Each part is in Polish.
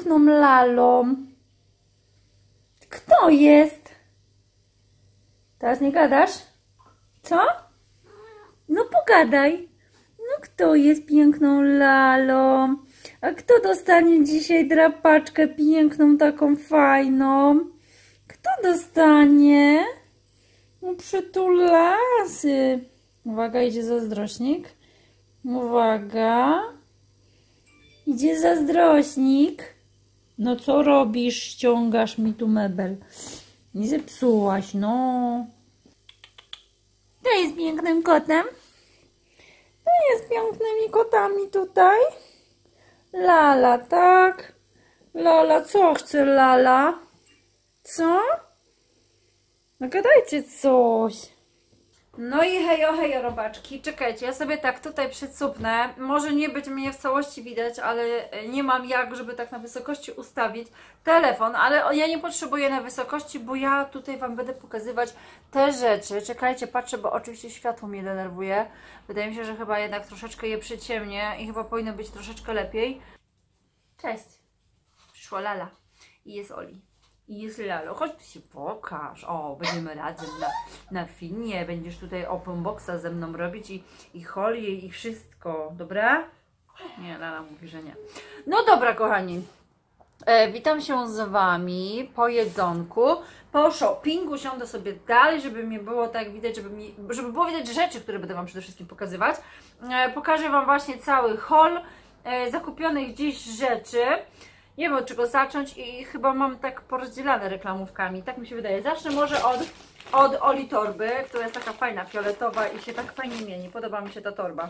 piękną lalą. Kto jest? Teraz nie gadasz? Co? No pogadaj. No kto jest piękną lalą? A kto dostanie dzisiaj drapaczkę piękną, taką fajną? Kto dostanie? No przytulasy. Uwaga, idzie zazdrośnik. Uwaga. Idzie zazdrośnik. No co robisz? Ściągasz mi tu mebel. Nie zepsułaś, no. To jest pięknym kotem. To jest pięknymi kotami tutaj. Lala, tak? Lala, co chce Lala? Co? No gadajcie coś. No i hejo, robaczki. Czekajcie, ja sobie tak tutaj przycupnę. Może nie być mnie w całości widać, ale nie mam jak, żeby tak na wysokości ustawić telefon. Ale ja nie potrzebuję na wysokości, bo ja tutaj Wam będę pokazywać te rzeczy. Czekajcie, patrzę, bo oczywiście światło mnie denerwuje. Wydaje mi się, że chyba jednak troszeczkę je przyciemnię i chyba powinno być troszeczkę lepiej. Cześć. Przyszła Lala i jest Oli. I jest Lalo, chodź tu się pokaż. O, będziemy razem na filmie. Będziesz tutaj open boxa ze mną robić i holię i wszystko, dobra? Nie, Lala mówi, że nie. No dobra, kochani. Witam się z Wami po jedzonku, po shoppingu. Siądę sobie dalej, żeby mnie było tak widać, żeby było widać rzeczy, które będę Wam przede wszystkim pokazywać. Pokażę Wam właśnie cały haul zakupionych dziś rzeczy. Nie wiem, od czego zacząć i chyba mam tak porozdzielane reklamówkami, tak mi się wydaje. Zacznę może od Oli torby, która jest taka fajna, fioletowa i się tak fajnie mieni. Podoba mi się ta torba.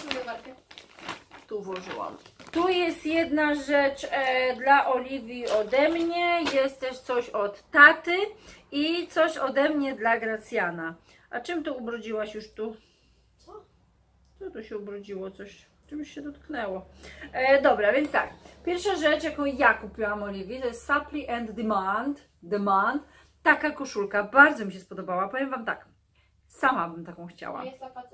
Tu włożyłam. Tu jest jedna rzecz dla Oliwii ode mnie, jest też coś od taty i coś ode mnie dla Gracjana. A czym tu ubrudziłaś już tu? Co? Co tu się ubrudziło? Coś... Czymś się dotknęło. Dobra, więc tak. Pierwsza rzecz, jaką ja kupiłam Oliwii, to jest Supply and Demand. Taka koszulka. Bardzo mi się spodobała. Powiem Wam tak. Sama bym taką chciała.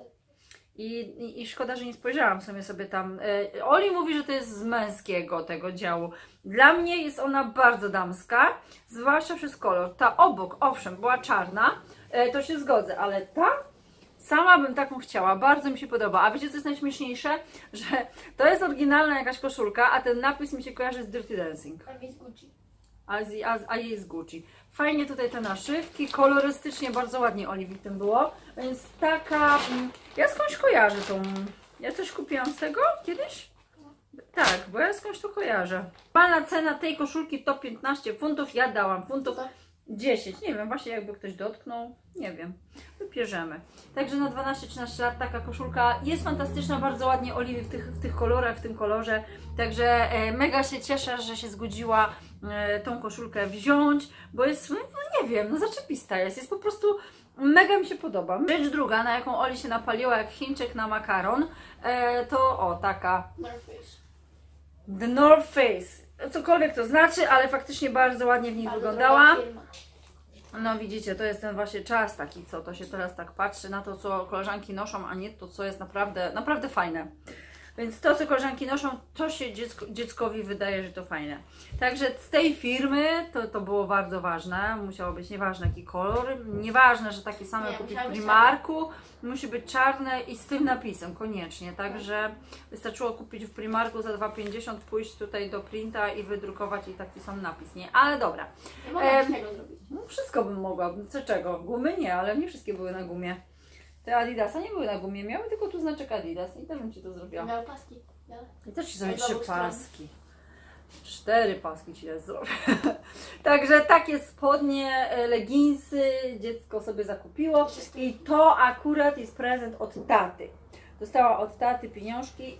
I szkoda, że nie spojrzałam sobie tam. Oli mówi, że to jest z męskiego tego działu. Dla mnie jest ona bardzo damska. Zwłaszcza przez kolor. Ta obok, owszem, była czarna. To się zgodzę, ale ta... Sama bym taką chciała, bardzo mi się podoba. A wiecie co jest najśmieszniejsze? Że to jest oryginalna jakaś koszulka, a ten napis mi się kojarzy z Dirty Dancing. A jej z Gucci. A jej z Gucci. Fajnie tutaj te naszywki, kolorystycznie bardzo ładnie Oliwii w tym było. Więc taka... Ja skądś kojarzę tą... Ja coś kupiłam z tego kiedyś? Tak, bo ja skądś to kojarzę. Pana cena tej koszulki to 15 funtów, ja dałam funtów 10. Nie wiem, właśnie jakby ktoś dotknął, nie wiem. Wybierzemy. Także na 12-13 lat taka koszulka jest fantastyczna, bardzo ładnie Oliwii w tych kolorach, w tym kolorze. Także mega się cieszę, że się zgodziła tą koszulkę wziąć, bo jest, no nie wiem, no zaczepista jest po prostu mega mi się podoba. Rzecz druga, na jaką Oli się napaliła jak Chińczyk na makaron, to o, taka North Face. The North Face. Cokolwiek to znaczy, ale faktycznie bardzo ładnie w niej wyglądała. No widzicie, to jest ten właśnie czas taki, co to się teraz tak patrzy na to, co koleżanki noszą, a nie to, co jest naprawdę fajne. Więc to, co koleżanki noszą, to się dzieckowi wydaje, że to fajne. Także z tej firmy to było bardzo ważne. Musiało być nieważne jaki kolor. Nieważne, że takie same kupić w Primarku. Musi być czarne i z tym napisem koniecznie. Także wystarczyło kupić w Primarku za 2,50, pójść tutaj do printa i wydrukować i taki sam napis. Nie, ale dobra. Nie mogę tego zrobić. No, wszystko bym mogła. Co czego? Gumy nie, ale nie wszystkie były na gumie. Te Adidasa nie były na gumie, miały tylko tu znaczek Adidas i też bym Ci to zrobiła. Miał paski. I też Ci zrobię 3 paski. 4 paski Ci ja zrobię. Także takie spodnie, leginsy dziecko sobie zakupiło i to akurat jest prezent od taty. Dostała od taty pieniążki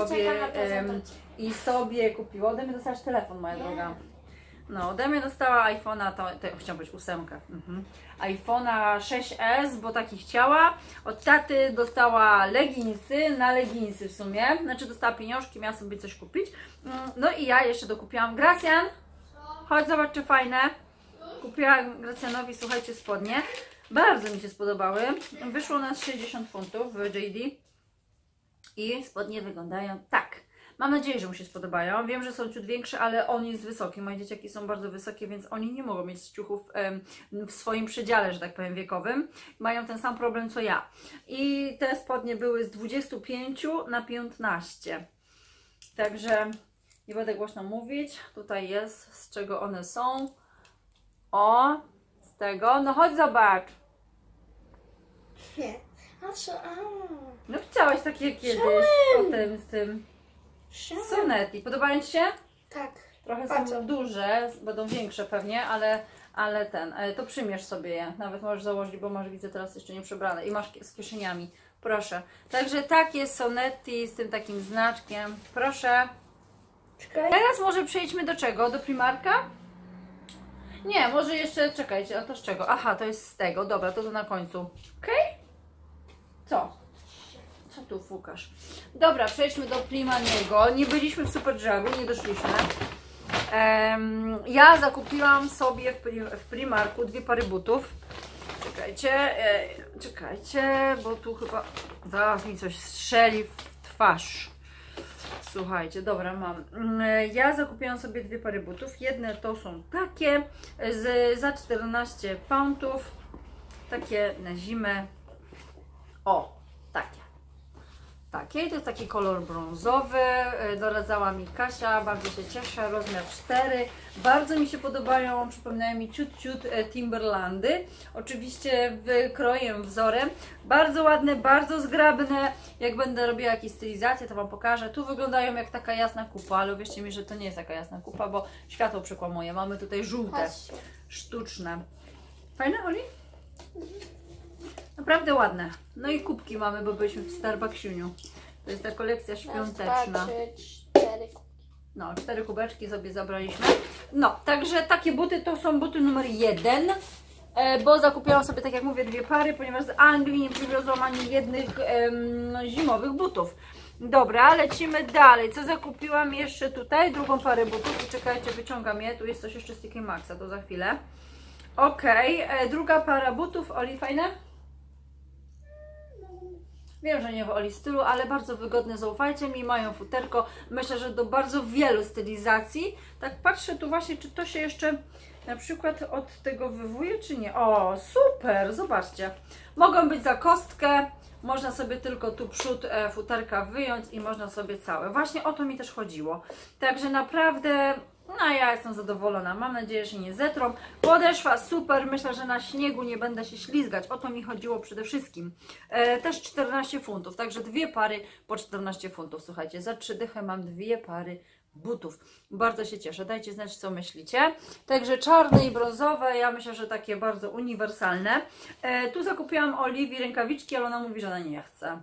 i sobie kupiła. Ode mnie dostałaś telefon, moja droga. No, ode mnie dostała iPhone'a, to chciałam być 8. iPhone'a 6S, bo taki chciała. Od taty dostała leginsy, na leginsy w sumie. Znaczy dostała pieniążki, miała sobie coś kupić. No i ja jeszcze dokupiłam. Gracjan, chodź zobacz czy fajne. Kupiłam Gracjanowi, słuchajcie, spodnie. Bardzo mi się spodobały. Wyszło nas 60 funtów w JD. I spodnie wyglądają tak. Mam nadzieję, że mu się spodobają. Wiem, że są ciut większe, ale on jest wysoki. Moje dzieciaki są bardzo wysokie, więc oni nie mogą mieć ciuchów w swoim przedziale, że tak powiem, wiekowym. Mają ten sam problem co ja. I te spodnie były z 25 na 15. Także nie będę głośno mówić. Tutaj jest, z czego one są. O, z tego. No chodź zobacz. Nie. A co? No chciałaś takie kiedyś potem z tym Sonetti. Podobają Ci się? Tak. Trochę Bardzo. są duże, będą większe pewnie, ale to przymierz sobie je. Nawet możesz założyć, bo masz, widzę, teraz jeszcze nie przebrane i masz z kieszeniami. Proszę. Także takie Sonetti z tym takim znaczkiem. Proszę. Czekaj. Teraz może przejdźmy do czego? Do Primarka? Nie, może jeszcze, czekajcie, a to z czego? Aha, to jest z tego, dobra, to na końcu. Okej? Co? Co tu fukasz? Dobra, przejdźmy do Primaniego. Nie byliśmy w Superdrug'u, nie doszliśmy. Ja zakupiłam sobie w Primarku 2 pary butów. Czekajcie, bo tu chyba zaraz mi coś strzeli w twarz. Słuchajcie, dobra, mam. Ja zakupiłam sobie 2 pary butów. Jedne to są takie za 14 poundów. Takie na zimę. O, takie. Takie, to jest taki kolor brązowy, doradzała mi Kasia, bardzo się cieszę, rozmiar 4. Bardzo mi się podobają, przypominają mi ciut Timberlandy. Oczywiście wykrojem, wzorem. Bardzo ładne, bardzo zgrabne. Jak będę robiła jakieś stylizacje, to Wam pokażę. Tu wyglądają jak taka jasna kupa, ale uwierzcie mi, że to nie jest taka jasna kupa, bo światło przekłamuje. Mamy tutaj żółte, sztuczne. Fajne, Oli? Naprawdę ładne. No i kubki mamy, bo byliśmy w Starbucksiuniu. To jest ta kolekcja świąteczna. 4 kubki. No, 4 kubeczki sobie zabraliśmy. No, także takie buty to są buty numer 1. Bo zakupiłam sobie, tak jak mówię, 2 pary, ponieważ z Anglii nie przywiozłam ani jednych zimowych butów. Dobra, lecimy dalej. Co zakupiłam jeszcze tutaj? Drugą parę butów. I czekajcie, wyciągam je. Tu jest coś jeszcze z TK Maxxa, to za chwilę. Okej, druga para butów. Oli, fajne? Wiem, że nie w Oli stylu, ale bardzo wygodne, zaufajcie mi, mają futerko. Myślę, że do bardzo wielu stylizacji. Tak patrzę tu właśnie, czy to się jeszcze na przykład od tego wywuje, czy nie. O, super, zobaczcie. Mogą być za kostkę, można sobie tylko tu przód futerka wyjąć i można sobie całe. Właśnie o to mi też chodziło. Także naprawdę... No ja jestem zadowolona, mam nadzieję, że nie zetrą. Podeszwa super, myślę, że na śniegu nie będę się ślizgać, o to mi chodziło przede wszystkim. Też 14 funtów, także 2 pary po 14 funtów, słuchajcie, za 3 dychy mam 2 pary butów. Bardzo się cieszę, dajcie znać, co myślicie. Także czarne i brązowe, ja myślę, że takie bardzo uniwersalne. Tu zakupiłam Oliwii rękawiczki, ale ona mówi, że ona nie chce.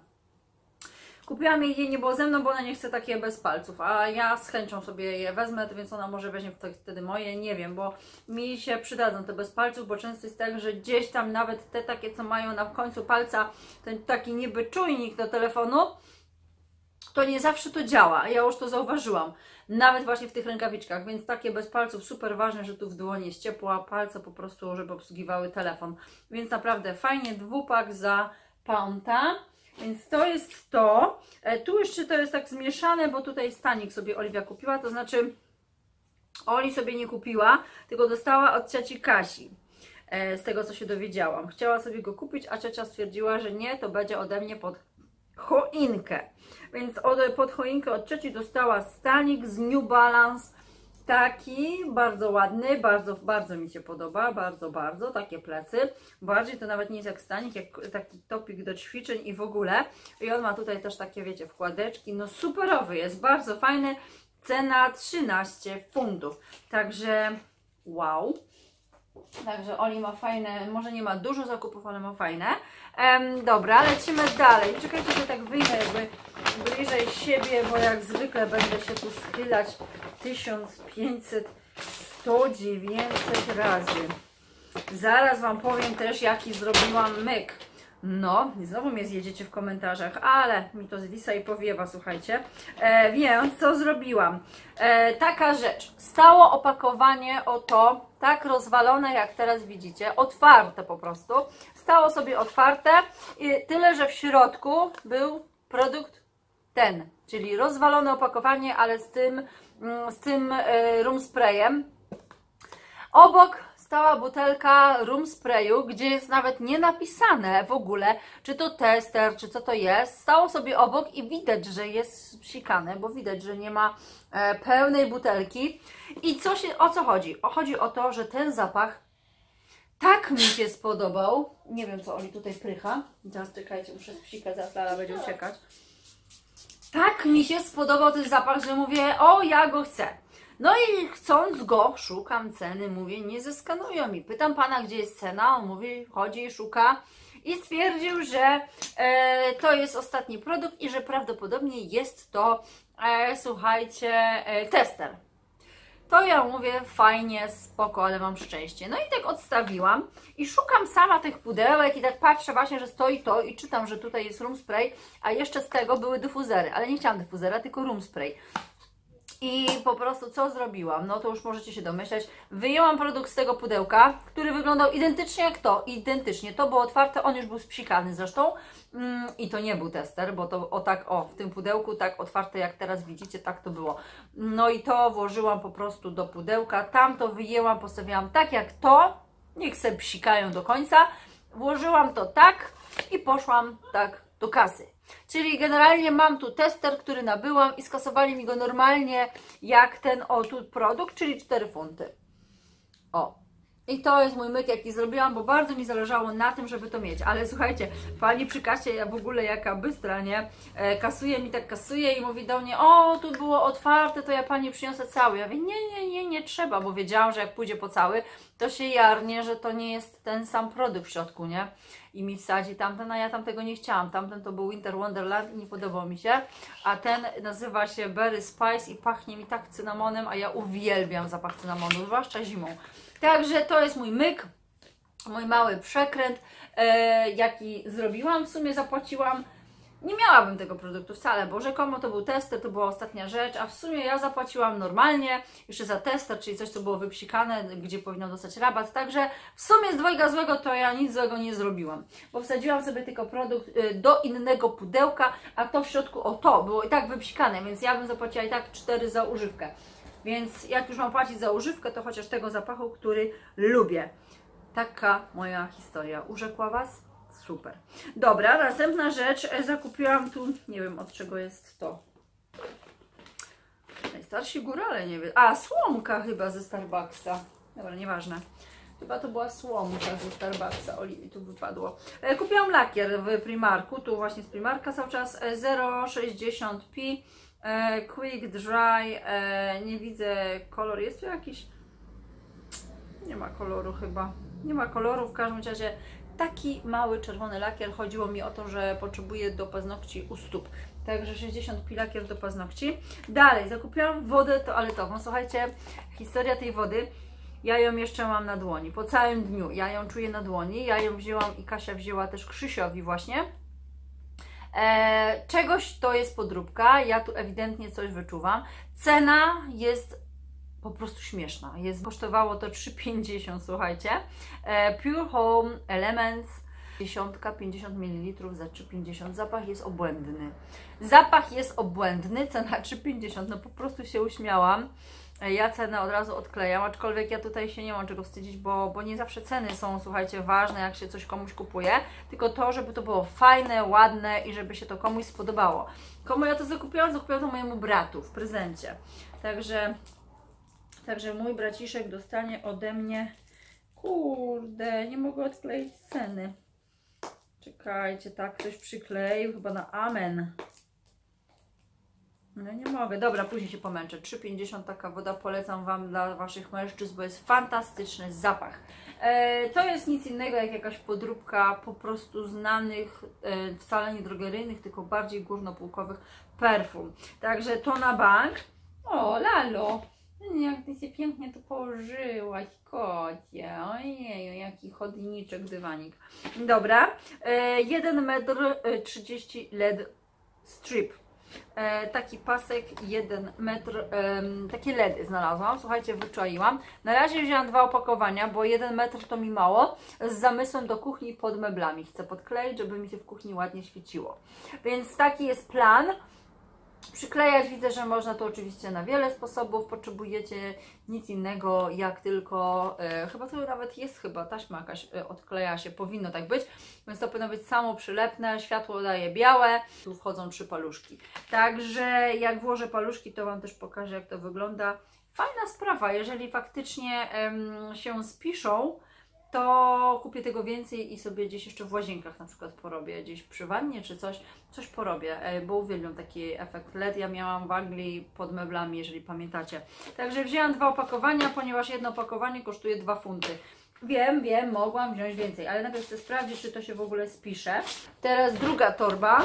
Kupiłam jej, nie było ze mną, bo ona nie chce takie bez palców, a ja z chęcią sobie je wezmę, więc ona może weźmie wtedy moje, nie wiem, bo mi się przydadzą te bez palców, bo często jest tak, że gdzieś tam nawet te takie, co mają na końcu palca, ten taki niby czujnik do telefonu, to nie zawsze to działa, ja już to zauważyłam, nawet właśnie w tych rękawiczkach, więc takie bez palców super ważne, że tu w dłoni jest ciepło, a palce po prostu, żeby obsługiwały telefon, więc naprawdę fajnie, 2-pak za £1. Więc to jest to. Tu jeszcze to jest tak zmieszane, bo tutaj stanik sobie Oliwia kupiła, to znaczy Oli sobie nie kupiła, tylko dostała od cioci Kasi. Z tego, co się dowiedziałam. Chciała sobie go kupić, a ciocia stwierdziła, że nie, to będzie ode mnie pod choinkę. Więc pod choinkę od cioci dostała stanik z New Balance. Taki bardzo ładny, bardzo mi się podoba, bardzo, takie plecy. Bardziej to nawet nie jest jak stanik, jak taki topik do ćwiczeń i w ogóle. I on ma tutaj też takie, wiecie, wkładeczki. No superowy jest, bardzo fajny. Cena 13 funtów. Także wow. Także Oli ma fajne, może nie ma dużo zakupów, ale ma fajne. Dobra, lecimy dalej. Czekajcie, że tak wyjdę jakby bliżej siebie, bo jak zwykle będę się tu schylać 1500, 100, 900 razy. Zaraz Wam powiem też, jaki zrobiłam myk. No, znowu mnie zjedziecie w komentarzach, ale mi to zwisa i powiewa, słuchajcie. Więc co zrobiłam? Taka rzecz. Stało opakowanie oto, tak rozwalone, jak teraz widzicie, otwarte po prostu. Stało sobie otwarte i tyle, że w środku był produkt ten. czyli rozwalone opakowanie, ale z tym room sprayem. Obok stała butelka room sprayu, gdzie jest nawet nie napisane w ogóle, czy to tester, czy co to jest. Stało sobie obok i widać, że jest psikane, bo widać, że nie ma pełnej butelki. I o co chodzi? Chodzi o to, że ten zapach tak mi się spodobał. Nie wiem, co Oli tutaj prycha. Teraz czekajcie, muszę spsikać, zaraz Lala będzie uciekać. Tak mi się spodobał ten zapach, że mówię, o, ja go chcę. No i chcąc go, szukam ceny, mówię, nie zeskanują mi. Pytam pana, gdzie jest cena, on mówi, chodzi, szuka i stwierdził, że to jest ostatni produkt i że prawdopodobnie jest to, słuchajcie, tester. To ja mówię, fajnie, spoko, ale mam szczęście. No i tak odstawiłam i szukam sama tych pudełek i tak patrzę właśnie, że stoi to i czytam, że tutaj jest room spray, a jeszcze z tego były dyfuzery, ale nie chciałam dyfuzera, tylko room spray. I po prostu co zrobiłam? No to już możecie się domyśleć. Wyjęłam produkt z tego pudełka, który wyglądał identycznie jak to. Identycznie. To było otwarte, on już był spsikany zresztą. I to nie był tester, bo to w tym pudełku, tak otwarte jak teraz widzicie, tak to było. No i to włożyłam po prostu do pudełka. Tam to wyjęłam, postawiłam tak jak to. Niech se psikają do końca. Włożyłam to tak i poszłam tak do kasy. Czyli generalnie mam tu tester, który nabyłam i skasowali mi go normalnie jak ten tu produkt, czyli 4 funty. O. I to jest mój myk, jaki zrobiłam, bo bardzo mi zależało na tym, żeby to mieć. Ale słuchajcie, pani przy kasie, ja w ogóle jaka bystra, nie? Kasuje mi, tak kasuje i mówi do mnie, o, tu było otwarte, to ja pani przyniosę cały. Ja mówię, nie trzeba, bo wiedziałam, że jak pójdzie po cały, to się jarnie, że to nie jest ten sam produkt w środku, nie? I mi wsadzi tamten, a ja tamtego nie chciałam. Tamten to był Winter Wonderland i nie podobał mi się. A ten nazywa się Berry Spice i pachnie mi tak cynamonem, a ja uwielbiam zapach cynamonu, zwłaszcza zimą. Także to jest mój myk, mój mały przekręt, jaki zrobiłam. W sumie zapłaciłam, nie miałabym tego produktu wcale, bo rzekomo to był tester, to była ostatnia rzecz, a w sumie ja zapłaciłam normalnie, jeszcze za tester, czyli coś, co było wypsikane, gdzie powinnam dostać rabat. Także w sumie z dwojga złego to ja nic złego nie zrobiłam, bo wsadziłam sobie tylko produkt do innego pudełka, a to w środku, o to, było i tak wypsikane, więc ja bym zapłaciła i tak 4 za używkę. Więc jak już mam płacić za używkę, to chociaż tego zapachu, który lubię. Taka moja historia. Urzekła Was? Super. Dobra, następna rzecz. Zakupiłam tu, nie wiem od czego jest to. Najstarsi górale, nie wiem. A, słomka chyba ze Starbucksa. Dobra, nieważne. Chyba to była słomka ze Starbucksa. Oliwii tu wypadło. Kupiłam lakier w Primarku. Tu właśnie z Primarka cały czas 0,60p. Quick Dry, nie widzę kolor, jest tu jakiś, nie ma koloru chyba, nie ma koloru, w każdym razie taki mały czerwony lakier, chodziło mi o to, że potrzebuję do paznokci u stóp, także 60p lakier do paznokci. Dalej, zakupiłam wodę toaletową, słuchajcie, historia tej wody, ja ją jeszcze mam na dłoni, po całym dniu, ja ją czuję na dłoni, ja ją wzięłam i Kasia wzięła też Krzysiowi właśnie. Czegoś to jest podróbka, ja tu ewidentnie coś wyczuwam. Cena jest po prostu śmieszna. Kosztowało to 3,50, słuchajcie. Pure Home Elements, 50 ml za 3,50. Zapach jest obłędny. Zapach jest obłędny, cena 3,50. No po prostu się uśmiałam. Ja cenę od razu odklejam, aczkolwiek ja tutaj się nie mam czego wstydzić, bo nie zawsze ceny są, słuchajcie, ważne, jak się coś komuś kupuje, tylko to, żeby to było fajne, ładne i żeby się to komuś spodobało. Komu ja to zakupiłam? Zakupiłam to mojemu bratu w prezencie. Także mój braciszek dostanie ode mnie, kurde, nie mogę odkleić ceny. Czekajcie, tak ktoś przykleił, chyba na amen. No nie mogę. Dobra, później się pomęczę. 3,50 taka woda, polecam Wam dla Waszych mężczyzn, bo jest fantastyczny zapach. To jest nic innego jak jakaś podróbka po prostu znanych, wcale nie drogeryjnych, tylko bardziej górnopółkowych perfum. Także to na bank. O, Lalo! Jak Ty się pięknie tu położyłaś, kocie. Ojej, jaki chodniczek, dywanik. Dobra. 1,30 m LED strip. Taki pasek 1 metr, takie LEDy znalazłam, słuchajcie, wyczaiłam. Na razie wzięłam 2 opakowania, bo 1 metr to mi mało, z zamysłem do kuchni pod meblami. Chcę podkleić, żeby mi się w kuchni ładnie świeciło. Więc taki jest plan. Przyklejać widzę, że można to oczywiście na wiele sposobów, potrzebujecie nic innego jak tylko, chyba to nawet jest taśma jakaś odkleja się, powinno tak być, więc to powinno być samo przylepne, światło daje białe, tu wchodzą 3 paluszki. Także jak włożę paluszki, to Wam też pokażę, jak to wygląda. Fajna sprawa, jeżeli faktycznie się spiszą, to kupię tego więcej i sobie gdzieś jeszcze w łazienkach na przykład porobię, gdzieś przy wannie czy coś porobię, bo uwielbiam taki efekt LED. Ja miałam w Anglii pod meblami, jeżeli pamiętacie. Także wzięłam 2 opakowania, ponieważ jedno opakowanie kosztuje 2 funty. Wiem, mogłam wziąć więcej, ale najpierw chcę sprawdzić, czy to się w ogóle spisze. Teraz druga torba.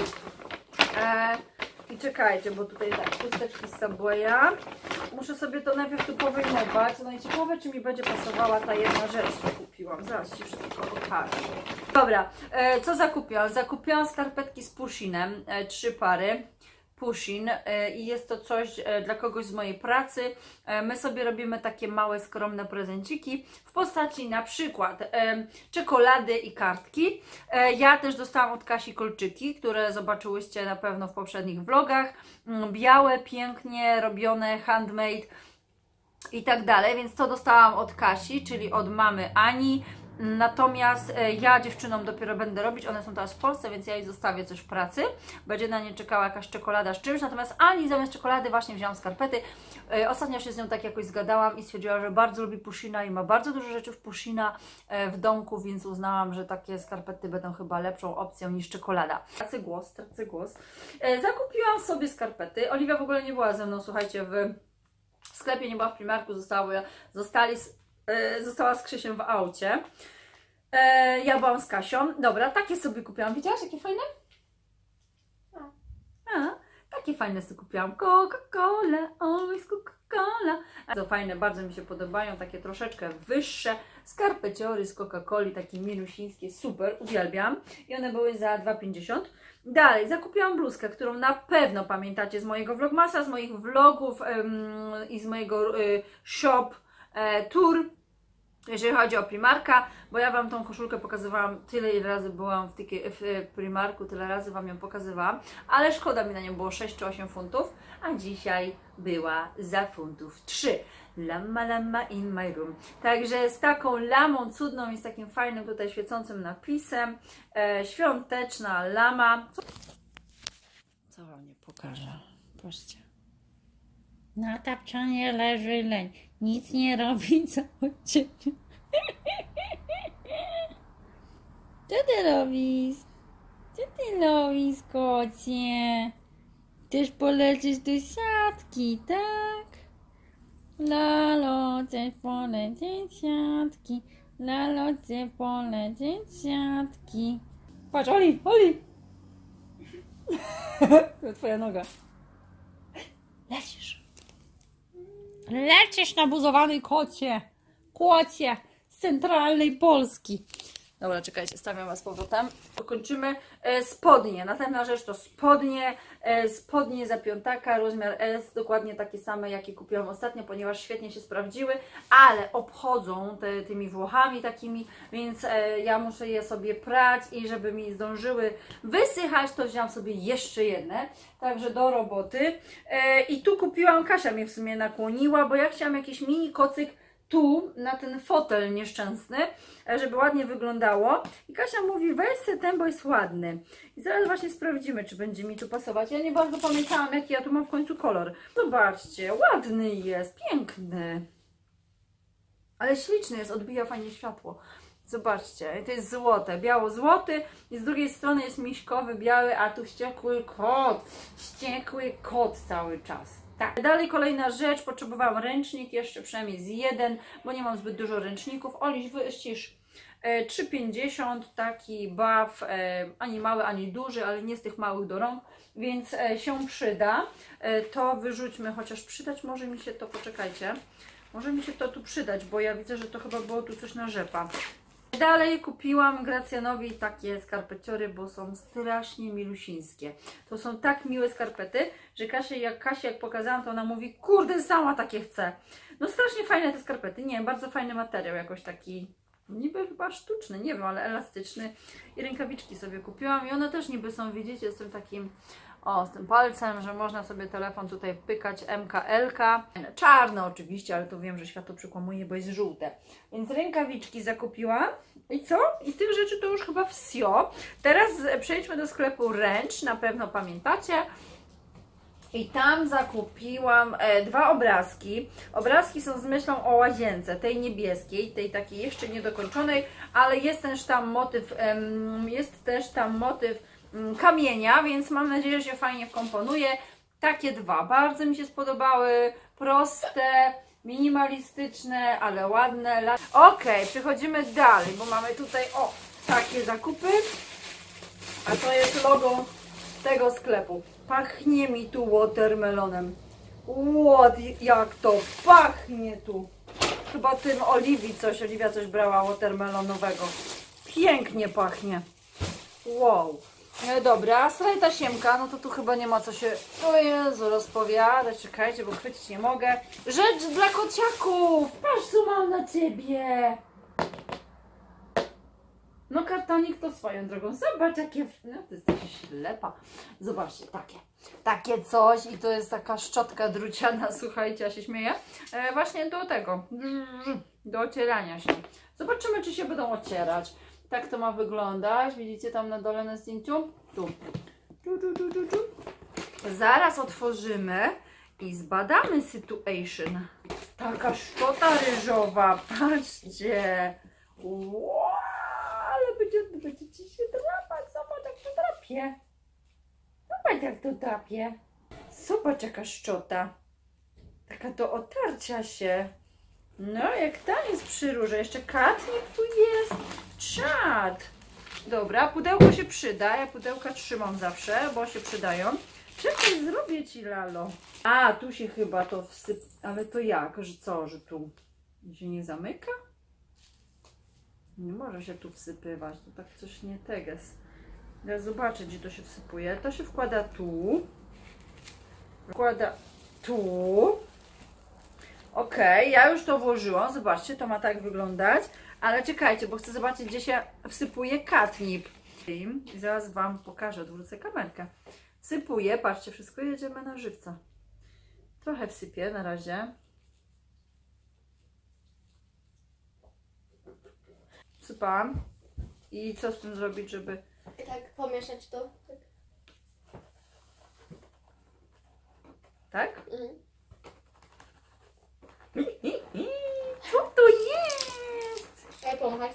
I czekajcie, bo tutaj tak, chusteczki z Subwaya. Muszę sobie to najpierw tu powyjmować. No i ciekawe, czy mi będzie pasowała ta jedna rzecz, co kupiłam. Zaraz Ci wszystko pokażę. Dobra, co zakupiłam? Zakupiłam skarpetki z Pushinem, 3 pary. Pushin i jest to coś dla kogoś z mojej pracy. My sobie robimy takie małe, skromne prezenciki w postaci na przykład czekolady i kartki. Ja też dostałam od Kasi kolczyki, które zobaczyłyście na pewno w poprzednich vlogach. Białe, pięknie robione, handmade i tak dalej, więc to dostałam od Kasi, czyli od mamy Ani. Natomiast ja dziewczynom dopiero będę robić, one są teraz w Polsce, więc ja jej zostawię coś w pracy. Będzie na nie czekała jakaś czekolada z czymś, natomiast Ani zamiast czekolady właśnie wzięłam skarpety. Ostatnio się z nią tak jakoś zgadałam i stwierdziła, że bardzo lubi Pushina i ma bardzo dużo rzeczy w Pushina w domku, więc uznałam, że takie skarpety będą chyba lepszą opcją niż czekolada. Tracę głos. Zakupiłam sobie skarpety. Oliwia w ogóle nie była ze mną, słuchajcie, w sklepie, nie była w Primarku, została z Krzysiem w aucie. Ja byłam z Kasią. Dobra, takie sobie kupiłam. Widziałaś, jakie fajne? Takie fajne sobie kupiłam. Coca-Cola, always Coca-Cola. Bardzo fajne, bardzo mi się podobają. Takie troszeczkę wyższe skarpeciory z Coca-Coli, takie milusińskie. Super, uwielbiam. I one były za 2,50. Dalej, zakupiłam bluzkę, którą na pewno pamiętacie z mojego vlogmasa, z moich vlogów i z mojego shop tour, jeżeli chodzi o Primarka, bo ja Wam tą koszulkę pokazywałam tyle, ile razy byłam w Primarku, tyle razy Wam ją pokazywałam, ale szkoda mi na nią było 6 czy 8 funtów, a dzisiaj była za funtów 3. Lama in my room. Także z taką lamą cudną i z takim fajnym tutaj świecącym napisem, świąteczna lama. Co Wam nie pokażę? Patrzcie. Na tapczanie leży leń. Nic nie robi cały dzień. Co ty robisz? Co ty robisz, kocie? Też polecieć do siatki, tak? Lalo, chcesz polecieć siatki. Lalo, chcę polecieć siatki. Patrz, Oli! To twoja noga. Lecisz nabuzowany kocie z centralnej Polski. Dobra, czekajcie, stawiam Was z powrotem. Dokończymy spodnie. Następna rzecz to spodnie. Spodnie za piątaka, rozmiar S, dokładnie takie same, jakie kupiłam ostatnio, ponieważ świetnie się sprawdziły, ale obchodzą tymi Włochami takimi, więc ja muszę je sobie prać i żeby mi zdążyły wysychać, to wziąłam sobie jeszcze jedne. Także do roboty. I tu kupiłam, Kasia mnie w sumie nakłoniła, bo ja chciałam jakiś mini kocyk tu, na ten fotel nieszczęsny, żeby ładnie wyglądało. I Kasia mówi, weź se ten, bo jest ładny. I zaraz właśnie sprawdzimy, czy będzie mi tu pasować. Ja nie bardzo pamiętałam, jaki ja tu mam w końcu kolor. Zobaczcie, ładny jest, piękny. Ale śliczny jest, odbija fajnie światło. Zobaczcie, to jest złote, biało-złoty i z drugiej strony jest miśkowy, biały, a tu wściekły kot cały czas. Tak. Dalej kolejna rzecz, potrzebowałam ręcznik, jeszcze przynajmniej z jeden, bo nie mam zbyt dużo ręczników. Oliś, wyścisz 3,50, taki buff, ani mały, ani duży, ale nie z tych małych do rąk, więc się przyda. To wyrzućmy, chociaż przydać może mi się to, poczekajcie, może mi się to tu przydać, bo ja widzę, że to chyba było tu coś na rzepa. Dalej kupiłam Gracjanowi takie skarpeciory, bo są strasznie milusińskie. To są tak miłe skarpety, że Kasia jak pokazałam, to ona mówi, kurde, sama takie chcę. No strasznie fajne te skarpety, nie wiem, bardzo fajny materiał, jakoś taki niby chyba sztuczny, nie wiem, ale elastyczny. I rękawiczki sobie kupiłam i one też niby są, widzicie, z tym takim O, z tym palcem, że można sobie telefon tutaj pykać, MKLK. Czarne oczywiście, ale to wiem, że światło przekłamuje, bo jest żółte. Więc rękawiczki zakupiłam. I co? I z tych rzeczy to już chyba wsio. Teraz przejdźmy do sklepu Ręcz, na pewno pamiętacie. I tam zakupiłam 2 obrazki. Obrazki są z myślą o łazience, tej niebieskiej, tej takiej jeszcze niedokończonej, ale jest też tam motyw kamienia, więc mam nadzieję, że się fajnie wkomponuje. Takie 2, bardzo mi się spodobały, proste, minimalistyczne, ale ładne. Ok, przechodzimy dalej, bo mamy tutaj takie zakupy, a to jest logo tego sklepu. Pachnie mi tu watermelonem. Jak to pachnie tu. Chyba tym Oliwia coś brała watermelonowego. Pięknie pachnie. Wow. Dobra, slajta siemka, no to tu chyba nie ma co się, o Jezu, rozpowiadać. Czekajcie, bo chwycić nie mogę. Rzecz dla kociaków. Patrz, co mam na ciebie. No kartonik to swoją drogą. Zobacz jakie... No to jest taka ślepa. Zobaczcie, takie coś i to jest taka szczotka druciana, słuchajcie, ja się śmieję. Właśnie do tego, do ocierania się. Zobaczymy, czy się będą ocierać. Tak to ma wyglądać. Widzicie tam na dole na zdjęciu? Tu. Zaraz otworzymy i zbadamy situation. Taka szczota ryżowa, patrzcie. Wow, ale będziecie się drapać. Zobacz jak to drapie. Zobacz jak to drapie. Zobacz jaka szczota. Taka do otarcia się. No jak taniec przy róże. Jeszcze katnik tu jest. Czad. Dobra, pudełko się przyda. Ja pudełka trzymam zawsze, bo się przydają. Czekaj, zrobię ci, Lalo. A, tu się chyba to wsyp... Ale to jak? Że co? Że tu się nie zamyka? Nie może się tu wsypywać. To tak coś nie teges. Ja zobaczę, gdzie to się wsypuje. To się wkłada tu. Wkłada tu. Ok, ja już to włożyłam. Zobaczcie, to ma tak wyglądać. Ale czekajcie, bo chcę zobaczyć, gdzie się wsypuje katnip. I zaraz Wam pokażę, odwrócę kamerkę. Wsypuję, patrzcie, wszystko jedziemy na żywca. Trochę wsypię na razie. Wsypałam. I co z tym zrobić, żeby... I tak pomieszać to. Tak? Mhm. Co to jest? Daj pomachać.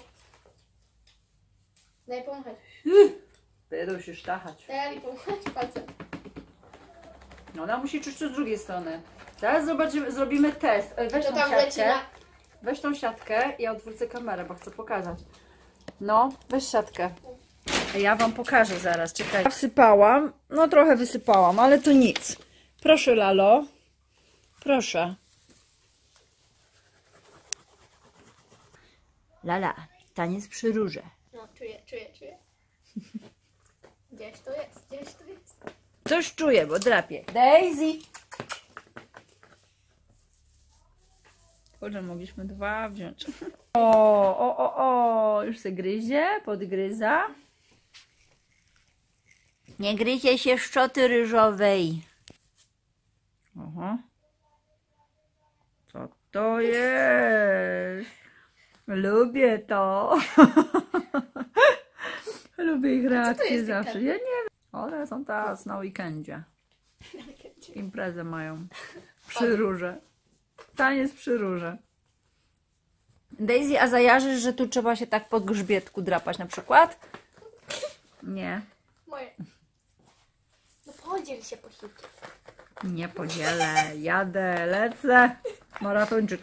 Daj pomachać. Będą się sztachać. Daj pomachać palcem. No ona musi czuć to z drugiej strony. Teraz zobaczymy, zrobimy test. Weź To tą tam leci siatkę. na... Weź tą siatkę i ja odwrócę kamerę, bo chcę pokazać. No, weź siatkę. Ja Wam pokażę zaraz, czekaj. Wsypałam, no trochę wysypałam, ale to nic. Proszę, Lalo. Proszę. Lala, taniec przy róże. No, czuję. Gdzieś to jest. Coś czuję, bo drapie. Daisy! Kurczę, mogliśmy 2 wziąć. O, już się gryzie, podgryza. Nie gryzie się szczoty ryżowej. Oho. Co to jest? Lubię to. Lubię ich reakcje zawsze. Ja nie wiem. One są teraz na weekendzie. Imprezę mają. Przy róże. Taniec przy róże. Daisy, a zajarzysz, że tu trzeba się tak po grzbietku drapać na przykład? Nie. Moje. No podziel się posiłkiem. Nie podzielę. Jadę, lecę. Maratończyk.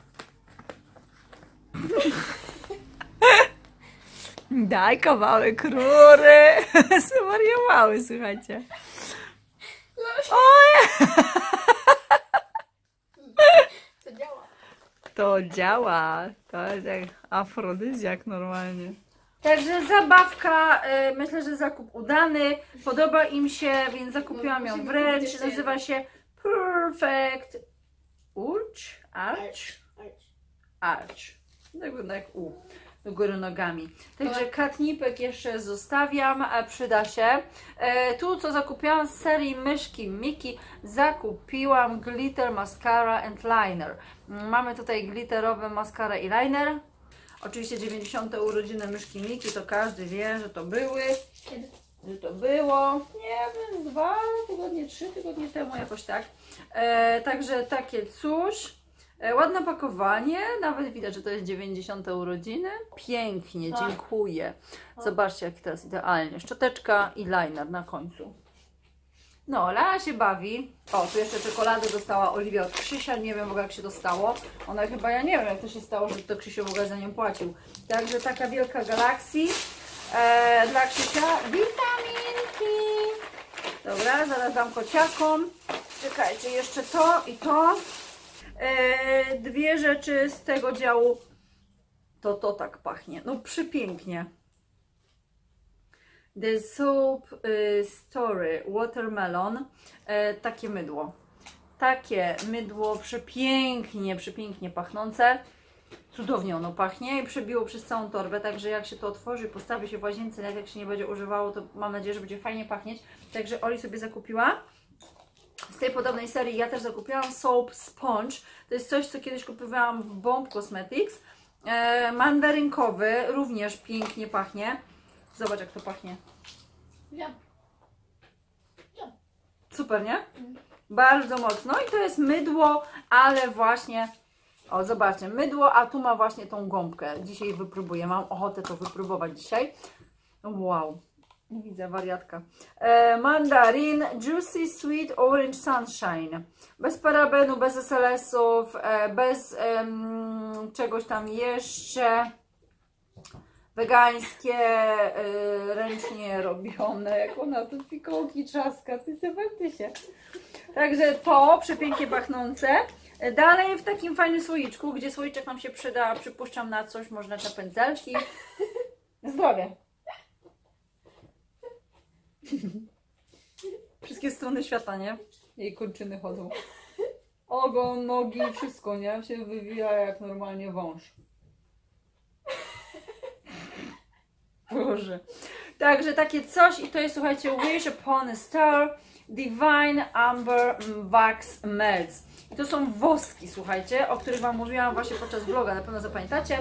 Daj kawałek rury. Zwariowały, słuchajcie. Oj! To działa. To działa. To jest jak afrodyzjak normalnie. Także zabawka, myślę, że zakup udany. Podoba im się, więc zakupiłam ją w Ręcz. Nazywa się Perfect Arch. Tak wygląda jak U. do góry nogami. Także katnipek jeszcze zostawiam, przyda się. Tu co zakupiłam z serii myszki Miki, zakupiłam glitter mascara and liner. Mamy tutaj glitterowy mascara i liner. Oczywiście 90. urodziny myszki Miki, to każdy wie, że to były. Kiedy? Że to było, nie wiem, 2 tygodnie, 3 tygodnie temu, jakoś tak. Także takie coś. Ładne pakowanie, nawet widać, że to jest 90. urodziny. Pięknie, Tak. dziękuję. Zobaczcie, jak teraz idealnie. Szczoteczka i liner na końcu. No, Lea się bawi. O, tu jeszcze czekoladę dostała Oliwia od Krzysia. Nie wiem w ogóle, jak się dostało. Ona chyba, ja nie wiem, jak to się stało, że to Krzysiu w ogóle za nią płacił. Także taka wielka galaksja dla Krzysia. Witaminki! Dobra, zaraz dam kociakom. Czekajcie, jeszcze to i to. Dwie rzeczy z tego działu. To tak pachnie. No przepięknie. The Soap Story Watermelon. Takie mydło. Takie mydło przepięknie, przepięknie pachnące. Cudownie ono pachnie i przebiło przez całą torbę, także jak się to otworzy i postawi się w łazience, nawet jak się nie będzie używało, to mam nadzieję, że będzie fajnie pachnieć. Także Oli sobie zakupiła. Z tej podobnej serii ja też zakupiłam Soap Sponge. To jest coś, co kiedyś kupowałam w Bomb Cosmetics. Mandarynkowy, również pięknie pachnie. Zobacz, jak to pachnie. Wiem. Super, nie? Bardzo mocno. I to jest mydło, ale właśnie... O, zobaczcie, mydło, a tu ma właśnie tą gąbkę. Dzisiaj wypróbuję. Mam ochotę to wypróbować dzisiaj. Wow. Widzę wariatka. Mandarin Juicy Sweet Orange Sunshine. Bez parabenu, bez SLS-ów, bez czegoś tam jeszcze. Wegańskie, ręcznie robione. Jak ona tu fikołki trzaska. Ty się. Także to przepięknie pachnące. Dalej w takim fajnym słoiczku, gdzie słoiczek nam się przyda, przypuszczam na coś, można na pędzelki. Zdrowie. Wszystkie strony świata, nie? Jej kończyny chodzą. Ogon, nogi, wszystko, nie? Się wywija jak normalnie wąż. Boże. Także takie coś i to jest, słuchajcie, Wish Upon a Star Divine Amber Wax Melts. I to są woski, słuchajcie, o których Wam mówiłam właśnie podczas vloga, na pewno zapamiętacie.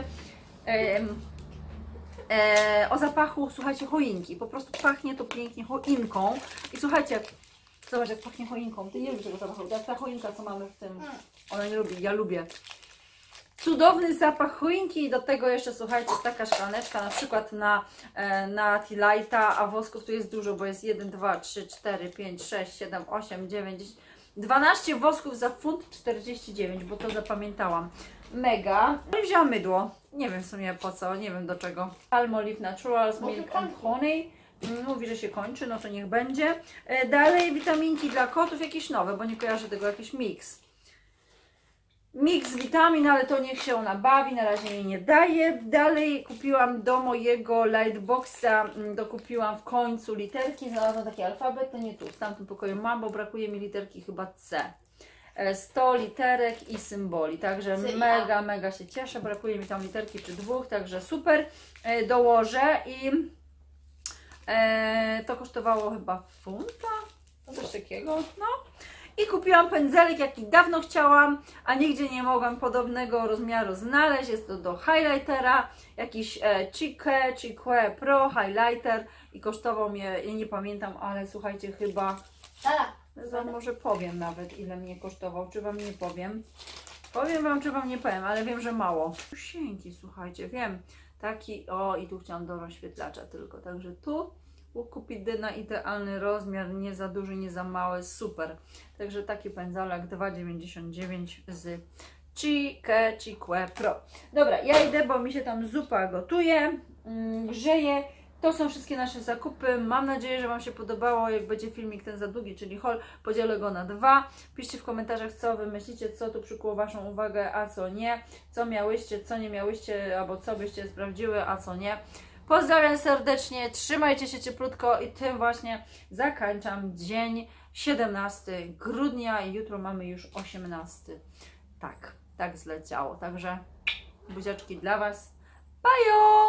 O zapachu, słuchajcie, choinki. Po prostu pachnie to pięknie choinką. I słuchajcie, zobacz, jak pachnie choinką. Ty nie lubisz tego zapachu, jak ta choinka, co mamy w tym. Ona nie lubi, ja lubię. Cudowny zapach choinki i do tego jeszcze, słuchajcie, taka szklaneczka, na przykład na Tea Lighta, a wosków tu jest dużo, bo jest 1, 2, 3, 4, 5, 6, 7, 8, 9, 10, 12 wosków za funt 49, bo to zapamiętałam. Mega. No i wzięłam mydło. Nie wiem w sumie po co, nie wiem do czego. Palmolive Naturals Milk and Honey. Mówi, że się kończy, no to niech będzie. Dalej witaminki dla kotów, jakieś nowe, bo nie kojarzę tego, jakiś miks. Miks witamin, ale to niech się ona bawi, na razie jej nie daje. Dalej kupiłam do mojego lightboxa, dokupiłam w końcu literki, znalazłam taki alfabet, to nie tu, w tamtym pokoju mam, bo brakuje mi literki chyba C. 100 literek i symboli, także mega się cieszę, brakuje mi tam literki czy 2, także super, dołożę i to kosztowało chyba funta, coś takiego, no. I kupiłam pędzelek, jaki dawno chciałam, a nigdzie nie mogłam podobnego rozmiaru znaleźć. Jest to do highlightera, jakiś Chique Pro Highlighter i kosztował mnie, ja nie pamiętam, ale słuchajcie, chyba, może powiem nawet, ile mnie kosztował, czy Wam nie powiem. Powiem Wam, czy Wam nie powiem, ale wiem, że mało. Sienki, słuchajcie, wiem, taki, o i tu chciałam do rozświetlacza tylko, także tu kupić na idealny rozmiar, nie za duży, nie za mały, super. Także taki pędzelek 2,99 z Chique Pro. Dobra, ja idę, bo mi się tam zupa gotuje, grzeje. To są wszystkie nasze zakupy. Mam nadzieję, że Wam się podobało. Jak będzie filmik ten za długi, czyli haul, podzielę go na 2. Piszcie w komentarzach, co Wy myślicie, co tu przykuło Waszą uwagę, a co nie. Co miałyście, co nie miałyście, albo co byście sprawdziły, a co nie. Pozdrawiam serdecznie, trzymajcie się cieplutko i tym właśnie zakończam dzień 17 grudnia i jutro mamy już 18. Tak zleciało. Także buziaczki dla Was. Paju!